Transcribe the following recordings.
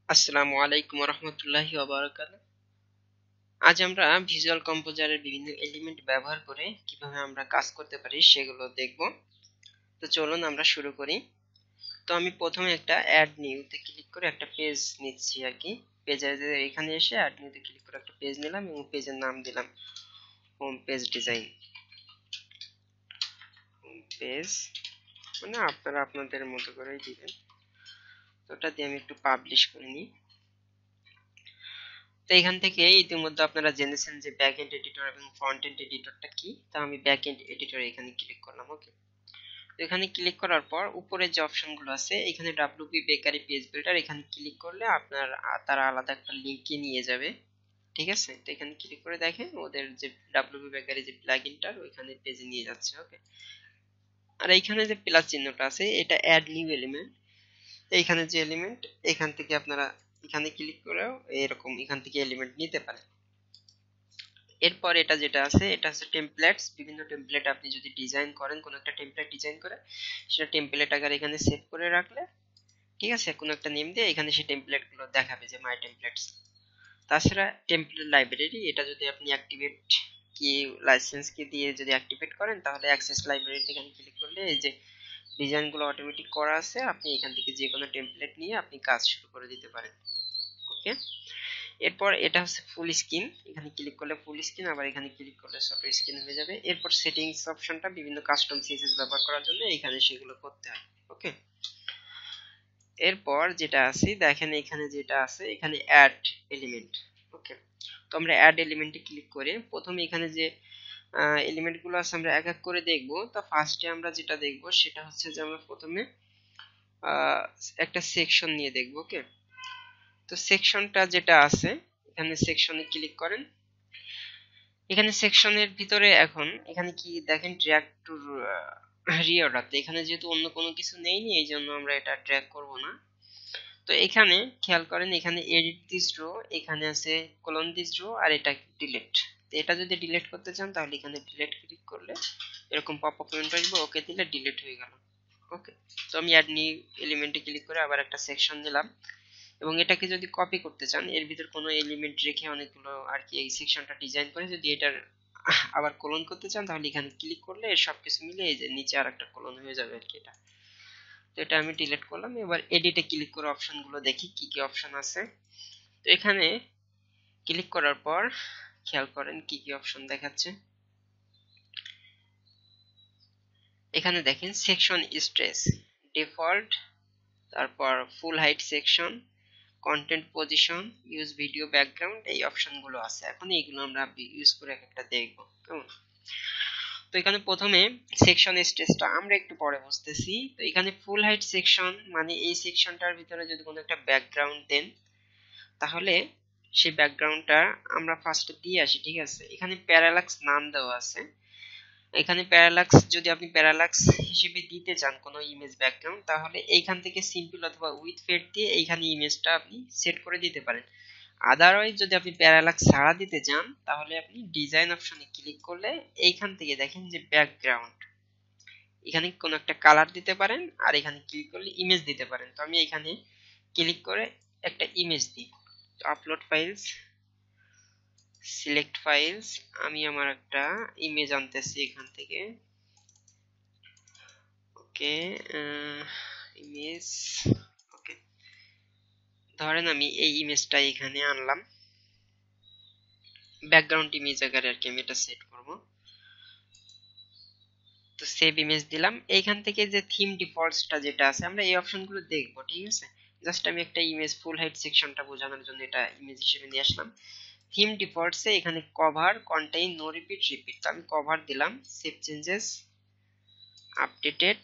আসসালামু আলাইকুম রহমতুল্লাহি ওয়া বারাকাতুহু। আজ আমরা ভিজুয়াল কম্পোজারের বিভিন্ন এলিমেন্ট ব্যবহার করে কিভাবে আমরা কাজ করতে পারি সেগুলো দেখব। তো চলুন আমরা শুরু করি। তো আমি প্রথমে একটা অ্যাড নিউতে ক্লিক করে একটা পেজ নিচ্ছি আর কি। পেজের এখানে এসে অ্যাড নিউতে ক্লিক করে একটা পেজ নিলাম এবং পেজের নাম দিলাম home page design. Home page মানে আপনারা আপনাদের মতো করেই দিবেন। তো ওটা দিয়ে আমি একটু পাবলিশ করে নিই। তো এখান থেকে ইতিমধ্যে আপনারা জেনেছেন যে ব্যাক এন্ড এডিটর এবং ফ্রন্ট এন্ড এডিটরটা কি। তো আমি ব্যাক এন্ড এডিটর এখানে ক্লিক করলাম। ওকে, তো এখানে ক্লিক করার পর উপরে যে অপশনগুলো আছে এখানে ডাব্লিউপি বেকারি পেজ বিল্ডার, এখানে ক্লিক করলে আপনার তারা আলাদা একটা লিংকে নিয়ে যাবে। ঠিক আছে, তো এখানে ক্লিক করে দেখেন ওদের যে ডাব্লিউপি বেকারি যে প্লাগইনটা ওইখানে পেজে নিয়ে যাচ্ছে। ওকে, আর এইখানে যে প্লাস চিহ্নটা আছে এটা অ্যাড নিউ এলিমেন্ট। এইখানে যে এলিমেন্ট এখান থেকে আপনারা এখানে ক্লিক করেও এরকম এখান থেকে এলিমেন্ট নিতে পারেন। এরপর এটা যেটা আছে এটা হচ্ছে টেমপ্লেটস। বিভিন্ন টেমপ্লেট আপনি যদি ডিজাইন করেন, কোন একটা টেমপ্লেট ডিজাইন করে সেটা টেমপ্লেট আকারে এখানে সেভ করে রাখলে, ঠিক আছে, কোন একটা নেম দিয়ে এখানে সেই টেমপ্লেট গুলো দেখাবে যে মাই টেমপ্লেটস। তাছাড়া টেমপ্লেট লাইব্রেরি, এটা যদি আপনি অ্যাক্টিভেট কি লাইসেন্স কি দিয়ে যদি অ্যাক্টিভেট করেন তাহলে অ্যাক্সেস লাইব্রেরিতে এখানে ক্লিক করলে এই যে ডিজাইন গুলো অটোমেটিক করা আছে, আপনি এখান থেকে যে কোনো টেমপ্লেট নিয়ে আপনি কাজ শুরু করে দিতে পারেন। ওকে, এরপর এটা হচ্ছে ফুল স্ক্রিন, এখানে ক্লিক করলে ফুল স্ক্রিন, আবার এখানে ক্লিক করলে ছোট স্ক্রিন হয়ে যাবে। এরপর সেটিংস অপশনটা বিভিন্ন কাস্টম সিএসএস ব্যবহার করার জন্য এখানে সেগুলো করতে হয়। ওকে, এরপর যেটা আছে দেখেন এখানে যেটা আছে এখানে অ্যাড এলিমেন্ট। ওকে, তো আমরা অ্যাড এলিমেন্টে ক্লিক করে প্রথমে এখানে যে এলিমেন্ট গুলো আছে আমরা এক এক করে দেখব। তো ফার্স্টে আমরা যেটা দেখব সেটা হচ্ছে যে আমরা প্রথমে একটা সেকশন নিয়ে দেখব। ওকে, তো সেকশনটা যেটা আছে এখানে সেকশনে ক্লিক করেন। এখানে সেকশনের ভিতরে এখন এখানে কি দেখেন ড্র্যাগ টু রিঅর্ডার, তো এখানে যেহেতু অন্য কোনো কিছু নেইনি এই জন্য আমরা এটা ড্র্যাগ করব না। তো এখানে খেয়াল করেন এখানে এডিট দিস রো, এখানে আছে কলন দিস রো, আর এটা ডিলিট। তো এটা যদি ডিলিট করতে চান তাহলে এখানে ডিলিট ক্লিক করলে এরকম পপ আপ উইন্ডো আসবে, ওকে দিলে ডিলিট হয়ে গেল। ওকে, তো আমি অ্যাড নিউ এলিমেন্টে ক্লিক করে আবার একটা সেকশন নিলাম এবং এটাকে যদি কপি করতে চান এর ভিতর কোনো এলিমেন্ট রেখে অনেকগুলো আর কি এই সেকশনটা ডিজাইন করে যদি এটার আবার কোলন করতে চান তাহলে এখানে ক্লিক করলে সবকিছু মিলে এই যে নিচে আরেকটা কোলন হয়ে যাবে আর কি এটা। তো এটা আমি ডিলিট করলাম। এবার এডিটে ক্লিক করে অপশনগুলো দেখি কি কি অপশন আছে। তো এখানে ক্লিক করার পর খেয়াল করেন কি কি অপশন দেখাচ্ছে। এখানে দেখেন সেকশন স্ট্রেস, ডিফল্ট, তারপর full height section, content position, use video background, এই অপশনগুলো আছে। এখন এইগুলো আমরা ইউজ করে একটা দেখব কেমন। তো এখানে প্রথমে সেকশন স্ট্রেসটা আমরা একটু পরে বুঝতেছি। তো এখানে ফুল হাইট সেকশন মানে এই সেকশনটার ভিতরে যদি কোনো একটা ব্যাকগ্রাউন্ড দেন তাহলে সেই ব্যাকগ্রাউন্ডটা আমরা ফার্স্টে দিয়ে আসি। ঠিক আছে, এখানে প্যারালাক্স নাম দেওয়া আছে। এখানে প্যারালাক্স যদি আপনি প্যারালাক্স হিসেবে দিতে চান কোনো ইমেজ ব্যাকগ্রাউন্ড তাহলে এইখান থেকে সিম্পল অথবা উইথ ফেড দিয়ে এইখানে ইমেজটা আপনি সেট করে দিতে পারেন। আদারওয়াইজ যদি আপনি প্যারালাক্স ছাড়া দিতে চান তাহলে আপনি ডিজাইন অপশনে ক্লিক করলে এইখান থেকে দেখেন যে ব্যাকগ্রাউন্ড, এখানে কোনো একটা কালার দিতে পারেন আর এখানে ক্লিক করলে ইমেজ দিতে পারেন। তো আমি এখানে ক্লিক করে একটা ইমেজ দিই। তো আপলোড ফাইলস, সিলেক্ট ফাইলস, আমি আমার একটা ইমেজ আনতেছি এখান থেকে। ওকে, ইমেজ, ওকে, ধরেন আমি এই ইমেজটা এখানে আনলাম ব্যাকগ্রাউন্ড ইমেজ আকারে আর কি, আমি এটা সেট করব। তো সেভ ইমেজ দিলাম। এইখান থেকে যে থিম ডিফল্টসটা যেটা আছে আমরা এই অপশনগুলো দেখব। ঠিক আছে, জাস্ট আমি একটা ইমেজ ফুল হাইট সেকশনটা বোঝানোর জন্য এটা ইমেজ হিসেবে নিয়ে আসলাম। থিম ডিফল্টসে এখানে cover contain no repeat repeat, তো আমি কভার দিলাম। Save changes, updated.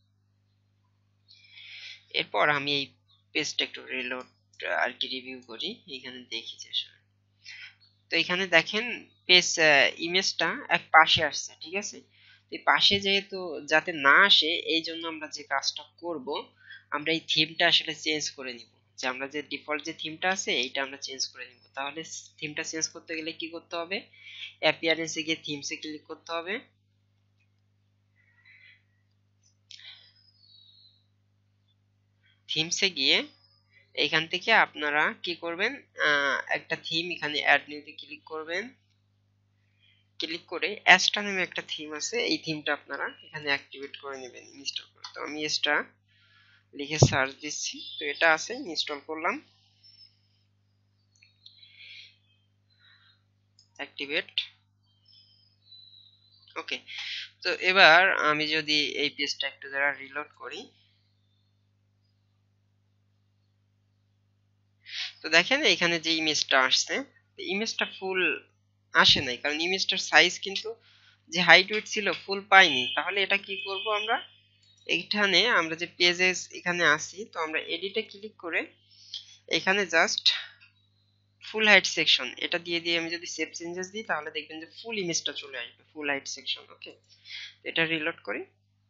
এরপর আমি এই পেজটা একটু রিলোড আর কি রিভিউ করি, এখানে দেখি যে তো এখানে দেখেন পেজ ইমেজটা এক পাশে আসছে। ঠিক আছে, এই পাশে যেহেতু যাতে না আসে এই জন্য আমরা যে কাজটা করব আমরা এই থিমটা আসলে চেঞ্জ করে নিব। যে আমরা যে ডিফল্ট যে থিমটা আছে এইটা আমরা চেঞ্জ করে নিব। তাহলে থিমটা চেঞ্জ করতে গেলে কি করতে হবে, অ্যাপিয়ারেন্সে গিয়ে থিমসে ক্লিক করতে হবে। থিমসে গিয়ে এইখান থেকে আপনারা কি করবেন, একটা থিম এখানে অ্যাড নিউতে ক্লিক করবেন। ক্লিক করে অ্যাস্ট্রা নামে একটা থিম আছে, এই থিমটা আপনারা এখানে অ্যাক্টিভেট করে নেবেন, ইনস্টল করে। তো আমি এক্সট্রা লিখে সার্চ দিচ্ছি, তো এটা আছে, ইনস্টল করলাম, অ্যাক্টিভেট। ওকে, তো এবার আমি যদি এই পেজটা একটু দ্বারা রিলোড করি, তো দেখেন এখানে যে ইমেজটা আসছে, ইমেজটা ফুল আসে নাই, কারণ ইমেজটার সাইজ কিন্তু যে হাইট উইডথ ছিল ফুল পাইনি। তাহলে এটা কি করব আমরা, এইখানে আমরা যে পেজেস এখানে আসি, তো আমরা এডিটে ক্লিক করে এখানে জাস্ট ফুল হাইট সেকশন এটা দিয়ে দিয়ে আমি যদি সেভ চেঞ্জেস দিই, তাহলে দেখবেন যে ফুল ইমেজটা চলে আসবে, ফুল হাইট সেকশন। ওকে, এটা রিলোড করি,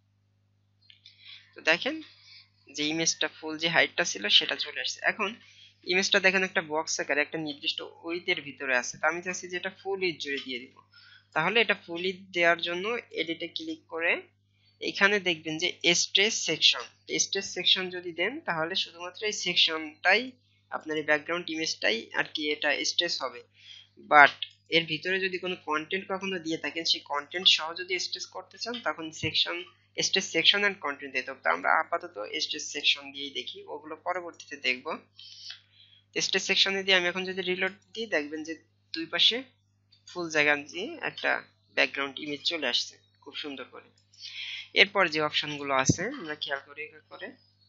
তো দেখেন যে ইমেজটা ফুল যে হাইটটা ছিল সেটা চলে আসছে। এখন ইমেজটা দেখেন একটা বক্স আকারে একটা নির্দিষ্ট উইথের ভিতরে আছে, তো আমি চাচ্ছি যে এটা ফুল উইথ জুড়ে দিয়ে দিব। তাহলে এটা ফুল উইথ দেওয়ার জন্য এডিটে ক্লিক করে এখানে দেখবেন যে স্ট্রেস সেকশন, স্ট্রেস সেকশন যদি দেন তাহলে শুধুমাত্র এই সেকশনটাই আপনার এই ব্যাকগ্রাউন্ড ইমেজটাই আর কি এটা স্ট্রেস হবে। বাট এর ভিতরে যদি কোনো কন্টেন্ট কখনো দিয়ে থাকেন, সেই কন্টেন্ট সহ যদি স্ট্রেস করতে চান, তখন section stretch section and content দিতে হবে। তো আমরা আপাতত স্ট্রেস সেকশন দিয়েই দেখি, ওগুলো পরবর্তীতে দেখব। স্ট্রেস সেকশনে দিয়ে আমি এখন যদি রিলোড দিই, দেখবেন যে দুই পাশে ফুল জায়গা দিয়ে একটা ব্যাকগ্রাউন্ড ইমেজ চলে আসছে খুব সুন্দর করে। এরপর যে অপশনগুলো আছে আমরা খেয়াল করে করে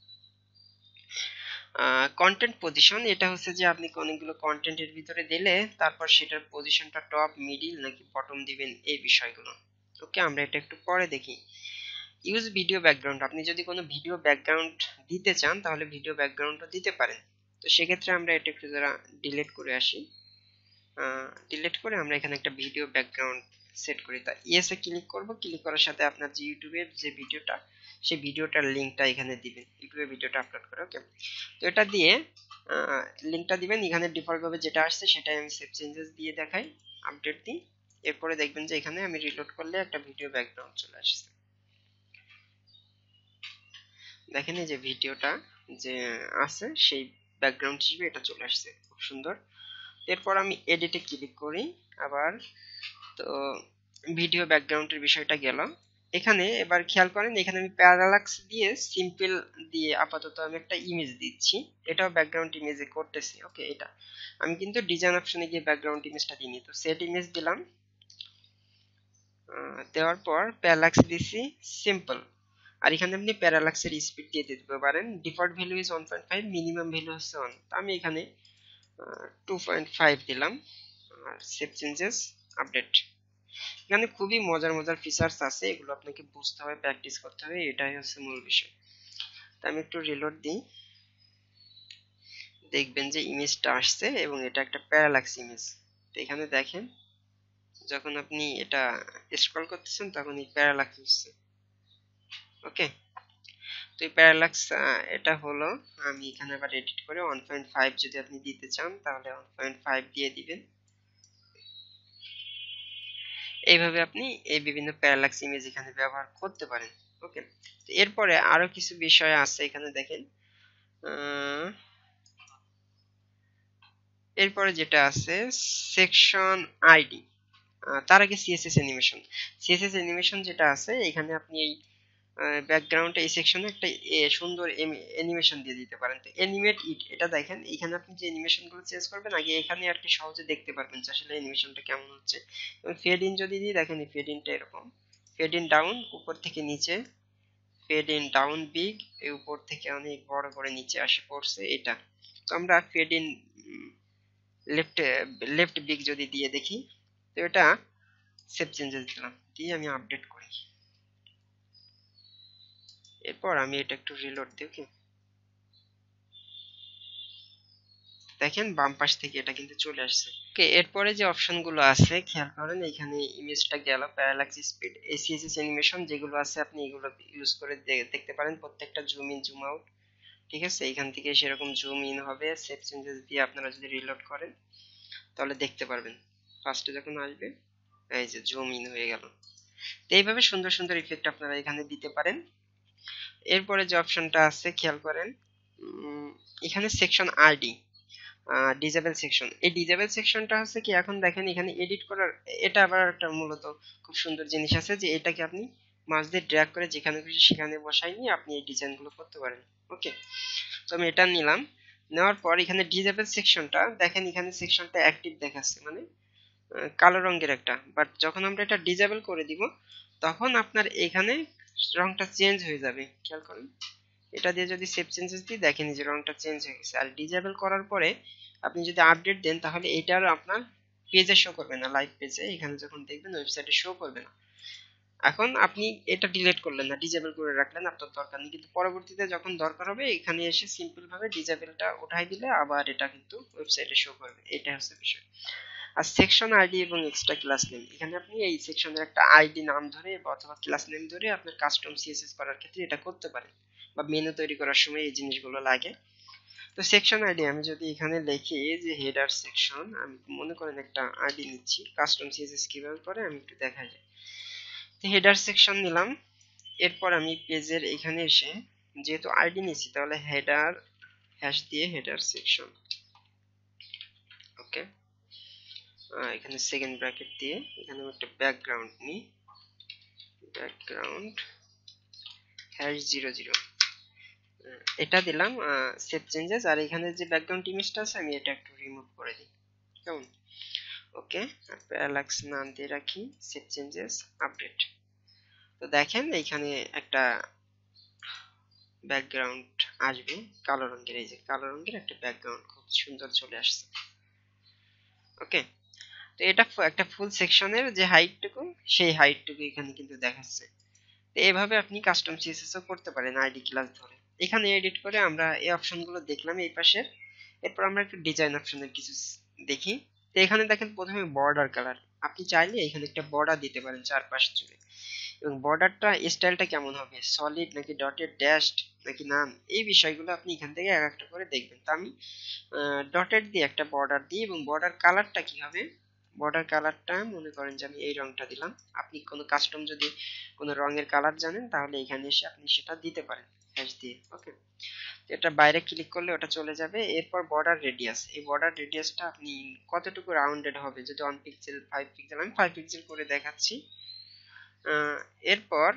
কন্টেন্ট পজিশন, এটা হচ্ছে যে আপনি অনেকগুলো কন্টেন্টের ভিতরে দিলে তারপর সেটার পজিশনটা টপ, মিডিল নাকি বটম দিবেন, এই বিষয়গুলো। ওকে, আমরা এটা একটু পরে দেখি। ইউজ ভিডিও ব্যাকগ্রাউন্ড, আপনি যদি কোনো ভিডিও ব্যাকগ্রাউন্ড দিতে চান তাহলে ভিডিও ব্যাকগ্রাউন্ডও দিতে পারেন। তো সেক্ষেত্রে আমরা এটা একটু যারা ডিলিট করে আসি, ডিলিট করে আমরা এখানে একটা ভিডিও ব্যাকগ্রাউন্ড সেট করি। তা ইয়েসে ক্লিক করব, ক্লিক করার সাথে আপনার যে ইউটিউবের যে ভিডিওটা, সেই ভিডিওটার লিংকটা এখানে দিবেন, ইউটিউবে ভিডিওটা আপলোড করে। ওকে, তো এটা দিয়ে লিংকটা দিবেন, এখানে ডিফল্ট ভাবে যেটা আসছে সেটাই আমি সেভ চেঞ্জেস দিয়ে দেখাই, আপডেট দিই। এরপরে দেখবেন যে এখানে আমি রিলোড করলে একটা ভিডিও ব্যাকগ্রাউন্ড চলে আসছে। দেখেন এই যে ভিডিওটা যে আছে সেই ব্যাকগ্রাউন্ড হিসেবে এটা চলে আসছে, খুব সুন্দর। এরপর আমি এডিটে ক্লিক করি আবার, তো ভিডিও ব্যাকগ্রাউন্ডের বিষয়টা গেল। এখানে এবার খেয়াল করেন, এখানে আমি প্যারালাক্স দিয়ে সিম্পল দিয়ে আপাতত আমি একটা ইমেজ দিচ্ছি, এটাও ব্যাকগ্রাউন্ড ইমেজে করতেছি। ওকে, এটা আমি কিন্তু ডিজাইন অপশনে গিয়ে ব্যাকগ্রাউন্ড ইমেজটা দিইনি, তো সেট ইমেজ দিলাম। দেওয়ার পর প্যারালাক্স দিছি সিম্পল, আর এখানে আপনি প্যারালাক্সের স্পিড দিয়ে দিতে পারেন। Default value is 1.5, minimum value হচ্ছে 1, তো আমি এখানে 2.5 দিলাম। আর সেভ চেঞ্জেস, আপডেট। এখানে খুবই মজার মজার ফিচার্স আছে, এগুলো আপনাকে বুঝতে হবে, প্র্যাকটিস করতে হবে, এটাই হচ্ছে মূল বিষয়। তো আমি একটু রিলোড দিই, দেখবেন যে ইমেজটা আসছে এবং এটা একটা প্যারালাক্স ইমেজ। তো এখানে দেখেন যখন আপনি এটা স্ক্রল করতেছেন তখন এই প্যারালাক্স হচ্ছে। ওকে, তো এই প্যারালাক্স এটা হলো। আমি এখানে আবার এডিট করে 1.5 যদি আপনি দিতে চান তাহলে 1.5 দিয়ে দিবেন। এইভাবে আপনি এই বিভিন্ন প্যারালাক্স ইমেজ এখানে ব্যবহার করতে পারেন। ওকে, তো এরপরে আরো কিছু বিষয় আছে এখানে দেখেন। এরপরে যেটা আছে সেকশন আইডি, তার আগে সিএসএস অ্যানিমেশন। সিএসএস অ্যানিমেশন যেটা আছে এখানে আপনি এই ব্যাকগ্রাউন্ডে এই সেকশনে একটা সুন্দর অ্যানিমেশন দিয়ে দিতে পারেন। তো অ্যানিমেট ইট, এটা দেখেন এখানে আপনি যে অ্যানিমেশন গুলো চেঞ্জ করবেন আগে এখানে আর কি সহজে দেখতে পারবেন যে আসলে অ্যানিমেশনটা কেমন হচ্ছে। এবং ফেড ইন যদি দিই, দেখেন এই ফেড ইনটা এরকম, ফেড ইন ডাউন উপর থেকে নিচে, ফেড ইন ডাউন বিগ, এই উপর থেকে অনেক বড় করে নিচে আসে পড়ছে এটা। তো আমরা fade in left left big যদি দিয়ে দেখি, তো এটা সেভ চেঞ্জেস দিলাম, দিয়ে আমি আপডেট করি। এরপর আমি এটা একটু রিলোড দিই। ওকে, দেখেন বাম পাশ থেকে এটা কিন্তু চলে আসছে। ওকে, এরপরে যে অপশন গুলো আছে খেয়াল করেন, এখানে ইমেজটা গেল, প্যারালাক্স স্পিড, এসিএসএস অ্যানিমেশন যেগুলো আছে আপনি এগুলো ইউজ করে দেখতে পারেন, প্রত্যেকটা জুম ইন জুম আউট। ঠিক আছে, এখান থেকে সেরকম জুম ইন হবে, সেভ চেঞ্জেস দিয়ে আপনারা যদি রিলোড করেন তাহলে দেখতে পারবেন। ফার্স্টে যখন আসবে এই যে জুম ইন হয়ে গেল। তো এইভাবে সুন্দর সুন্দর ইফেক্ট আপনারা এখানে দিতে পারেন। এরপরে যে অপশনটা আছে খেয়াল করেন, এখানে সেকশন আইডি ডিজেবল সেকশন, এই ডিজেবল সেকশনটা হচ্ছে কি, এখন দেখেন এখানে এডিট করার এটা আবার একটা মূলত খুব সুন্দর জিনিস আছে যে এটাকে আপনি মাউস দিয়ে ড্র্যাগ করে যেখানে খুশি সেখানে বসাই নিয়ে আপনি এই ডিজাইনগুলো করতে পারেন। ওকে, তো আমি এটা নিলাম। নেওয়ার পর এখানে ডিজেবল সেকশনটা দেখেন, এখানে সেকশনটা অ্যাক্টিভ দেখাচ্ছে, মানে কালো রঙের একটা, বাট যখন আমরা এটা ডিজেবল করে দিব তখন আপনার এখানে রংটা চেঞ্জ হয়ে যাবে। খেয়াল করেন, এটা দিয়ে যদি সেভ চেঞ্জেস দিই দেখেন যে রংটা চেঞ্জ হয়ে গেছে। আর ডিজেবল করার পরে আপনি যদি আপডেট দেন তাহলে এটার আপনার পেজে শো করবে না, লাইভ পেজে এখানে যখন দেখবেন ওয়েবসাইটে শো করবে না। এখন আপনি এটা ডিলিট করলেন না, ডিজেবল করে রাখলেন, আপনার দরকার নেই, কিন্তু পরবর্তীতে যখন দরকার হবে এখানে এসে সিম্পল ভাবে ডিজেবলটা উঠাই দিলে আবার এটা কিন্তু ওয়েবসাইটে শো করবে। এটা হচ্ছে বিষয়। আর সেকশন আইডি এবং এক্সট্রা ক্লাস নেম, এখানে আপনি এই সেকশনের একটা আইডি নাম ধরে অথবা ক্লাস নেম ধরে আপনার কাস্টম সিএসএস করার ক্ষেত্রে এটা করতে পারেন, বা মেনু তৈরি করার সময় এই জিনিসগুলো লাগে। তো সেকশন আইডি আমি যদি এখানে লিখি যে হেডার সেকশন, আমি মনে করেন একটা আইডি নিচ্ছি, কাস্টম সিএসএস কিভাবে করে আমি একটু দেখাই যায়। তো হেডার সেকশন নিলাম। এরপর আমি পেজের এখানে এসে যেহেতু আইডি নিচ্ছি তাহলে হেডার হ্যাশ দিয়ে হেডার সেকশন। ওকে, এখানে সেকেন্ড ব্র্যাকেট দিয়ে এখানে একটা ব্যাকগ্রাউন্ড নিই, ব্যাকগ্রাউন্ড হ্যাশ 00 এটা দিলাম। সেভ চেঞ্জেস, আর এখানে যে ব্যাকগ্রাউন্ড ইমেজটা আছে আমি এটা একটু রিমুভ করে দিই। কেমন? ওকে, প্যারালাক্স নাম দিয়ে রাখি, সেভ চেঞ্জেস, আপডেট। তো দেখেন এইখানে একটা ব্যাকগ্রাউন্ড আসবে কালো রঙের, এই যে কালো রঙের একটা ব্যাকগ্রাউন্ড খুব সুন্দর চলে আসছে। ওকে, তো এটা একটা ফুল সেকশনের যে হাইটটুকু সেই হাইটটুকু এখানে কিন্তু দেখাচ্ছে। তো এভাবে আপনি কাস্টম সিএসএস ও করতে পারেন আইডি ক্লাস ধরে। এখানে এডিট করে আমরা এই অপশনগুলো দেখলাম এই পাশের। এরপর আমরা একটু ডিজাইন অপশনের কিছু দেখি। তো এখানে দেখেন প্রথমে বর্ডার কালার, আপনি চাইলে এখানে একটা বর্ডার দিতে পারেন চারপাশ জুড়ে, এবং বর্ডারটা স্টাইলটা কেমন হবে, সলিড নাকি ডটেড ড্যাশড নাকি নান, এই বিষয়গুলো আপনি এখান থেকে এক একটা করে দেখবেন। তো আমি ডটেড দিয়ে একটা বর্ডার দিই, এবং বর্ডার কালারটা কি হবে, বর্ডার কালারটা মনে করেন যে আমি এই রংটা দিলাম। আপনি কোনো কাস্টম যদি কোনো রঙের কালার জানেন তাহলে এখানে এসে আপনি সেটা দিতে পারেন হ্যাশ দিয়ে। ওকে, এটা বাইরে ক্লিক করলে ওটা চলে যাবে। এরপর বর্ডার রেডিয়াস, এই বর্ডার রেডিয়াসটা আপনি কতটুকু রাউন্ডেড হবে, যদি 1 পিক্সেল 5 পিক্সেল, আমি 5 পিক্সেল করে দেখাচ্ছি। এরপর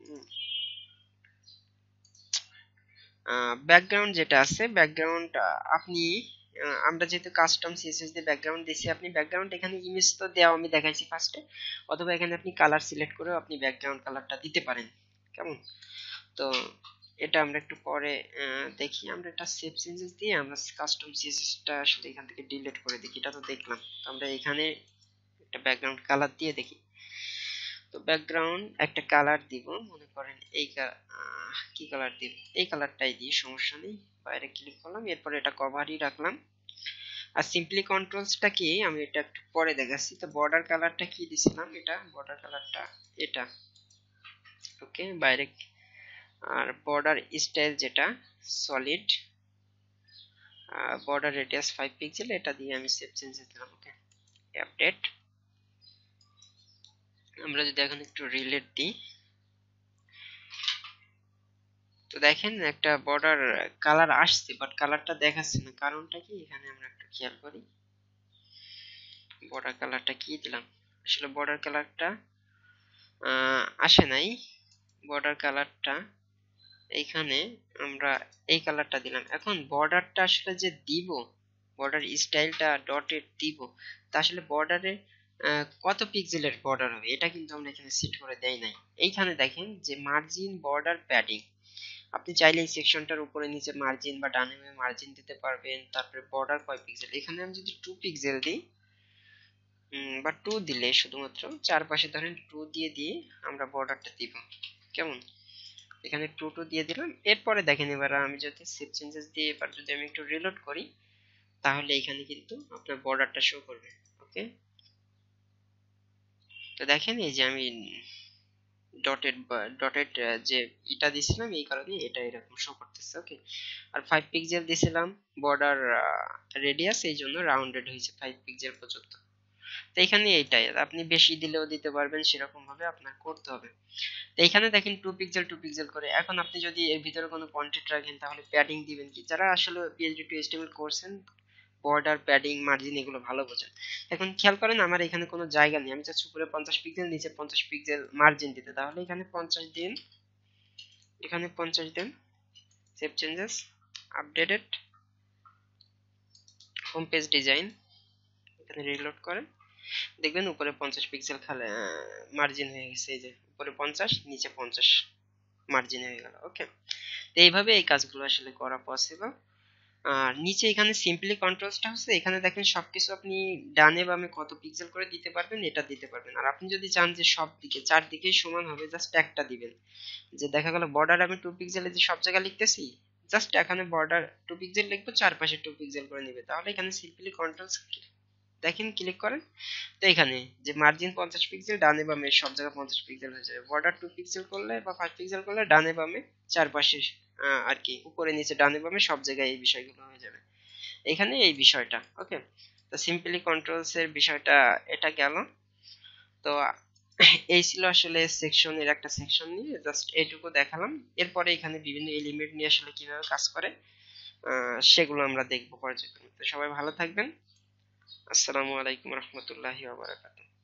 ব্যাকগ্রাউন্ড যেটা আছে, ব্যাকগ্রাউন্ড আপনি আমরা যেহেতু কাস্টম সিএসএস দিয়ে ব্যাকগ্রাউন্ড দিয়েছি, আপনি ব্যাকগ্রাউন্ড এখানে ইমেজ তো দেওয়া আমি দেখাইছি ফার্স্টে, অথবা এখানে আপনি কালার সিলেক্ট করেও আপনি ব্যাকগ্রাউন্ড কালারটা দিতে পারেন। কেমন? তো এটা আমরা একটু পরে দেখি। আমরা এটা সেভ চেঞ্জেস দিয়ে আমরা কাস্টম সিএসএসটা আসলে এখান থেকে ডিলিট করে দিই, এটা তো দেখলাম। তো আমরা এখানে একটা ব্যাকগ্রাউন্ড কালার দিয়ে দেখি। তো ব্যাকগ্রাউন্ড একটা কালার দিব, মনে করেন এই কি কালার দিব, এই কালারটাই দিই, সমস্যা নেই। বাইরে ক্লিক করলাম, এরপর এটা কভারই রাখলাম। আর সিম্পলি কন্ট্রোলসটা কি আমি এটা একটু পরে দেখাচ্ছি। তো বর্ডার কালারটা কি দিছিলাম, এটা বর্ডার কালারটা এটা। ওকে, বাইরে। আর বর্ডার স্টাইল যেটা সলিড, বর্ডার রেডিয়াস 5 পিক্সেল, এটা দিয়ে আমি সেভ চেঞ্জেস দিলাম। Okay, update. আমরা যদি এখন একটু রিলেট দিই, তো দেখেন একটা বর্ডার কালার আসছে, বাট কালারটা দেখাচ্ছে না, কারণটা কি এখানে আমরা একটু খেয়াল করি। বর্ডার কালারটা কি দিলাম, আসলে বর্ডার কালারটা আসে নাই। বর্ডার কালারটা এইখানে আমরা এই কালারটা দিলাম। এখন বর্ডারটা আসলে যে দিব, বর্ডার স্টাইলটা ডটেড দিব, তা আসলে বর্ডারে কত পিক্সেলের বর্ডার হবে এটা কিন্তু আমরা এখানে সেট করে দেই নাই। এইখানে দেখেন যে মার্জিন বর্ডার প্যাডিং, আপনি চাইলে এই সেকশনটার উপরে নিচে মার্জিন বা ডানে বামে মার্জিন দিতে পারবেন। তারপরে বর্ডার কয় পিক্সেল, এখানে আমি যদি 2 পিক্সেল দিই, বা 2 দিলে শুধুমাত্র চারপাশে ধরেন 2 দিয়ে দিয়ে আমরা বর্ডারটা দিব। কেমন? এখানে 2 দিয়ে দিলাম। এরপরে দেখেন এবার আমি যদি সেভ চেঞ্জেস দিয়ে এবার যদি আমি একটু রিলোড করি তাহলে এখানে কিন্তু আপনার বর্ডারটা শো করবে। ওকে, তো দেখেন এই যে আমি ডটেড ডটেড যে এটা দিছিলাম এই কারণে এটা এরকম শো করতেছে। ওকে, আর 5 পিক্সেল দিছিলাম বর্ডার রেডিয়াস, এই জন্য রাউন্ডেড হয়েছে 5 পিক্সেল পর্যন্ত। তো এখানে এইটাই, আপনি বেশি দিলেও দিতে পারবেন, সেরকম ভাবে আপনার করতে হবে। তো এখানে দেখেন 2 পিক্সেল করে। এখন আপনি যদি এর ভিতরে কোনো কন্টেন্ট রাখেন তাহলে প্যাডিং দিবেন কি, যারা আসলে পিএইচডি টু এইচটিএমএল করছেন, বর্ডার, প্যাডিং, মার্জিন এগুলো ভালো বোঝেন। এখন খেয়াল করেন আমার এখানে কোনো জায়গা নেই, আমি চাচ্ছি উপরে 50 পিক্সেল, নিচে 50 পিক্সেল মার্জিন দিতে, তাহলে এখানে 50 দিন, এখানে 50 দিন, save changes, updated, home page design, এখানে রিলোড করেন, দেখবেন উপরে 50 পিক্সেল খালে মার্জিন হয়ে গেছে, এই যে উপরে 50 নিচে 50 মার্জিন হয়ে গেল। ওকে, তো এইভাবে এই কাজগুলো আসলে করা পসিবল। আর নিচে এখানে সিম্পলি কন্ট্রোলসটা হচ্ছে, এখানে দেখেন সবকিছু আপনি ডানে বামে কত পিক্সেল করে দিতে পারবেন এটা দিতে পারবেন। আর আপনি যদি চান যে সব দিকে চারদিকেই সমান হবে, জাস্ট একটা দিবেন। যে দেখা গেল বর্ডার আমি 2 পিক্সেলে যে সব জায়গায় লিখতেছি, জাস্ট এখানে বর্ডার 2 পিক্সেল লিখবো, চারপাশে 2 পিক্সেল করে নিবে, তাহলে এখানে সিম্পলি কন্ট্রোলস দেখেন ক্লিক করেন, তো এখানে যে মার্জিন 50 পিক্সেল, ডানে বামে সব জায়গায় 50 পিক্সেল হয়ে যাবে। বর্ডার 2 পিক্সেল করলে বা 5 পিক্সেল করলে ডানে বামে চারপাশে আর কি উপরে নিচে ডানে বামে সব জায়গায় এই বিষয়গুলো হয়ে যাবে। এখানে এই বিষয়টা। ওকে, তো সিম্পলি কন্ট্রোলস এর বিষয়টা এটা গেল। তো এই ছিল আসলে সেকশনের একটা সেকশন নিয়ে জাস্ট এইটুকু দেখালাম। এরপরে এখানে বিভিন্ন এলিমেন্ট নিয়ে আসলে কিভাবে কাজ করে সেগুলো আমরা দেখবো পর্যায়ক্রমে। তো সবাই ভালো থাকবেন। আসসালামু আলাইকুম রহমতুল্লাহি ওয়া বারাকাতুহু।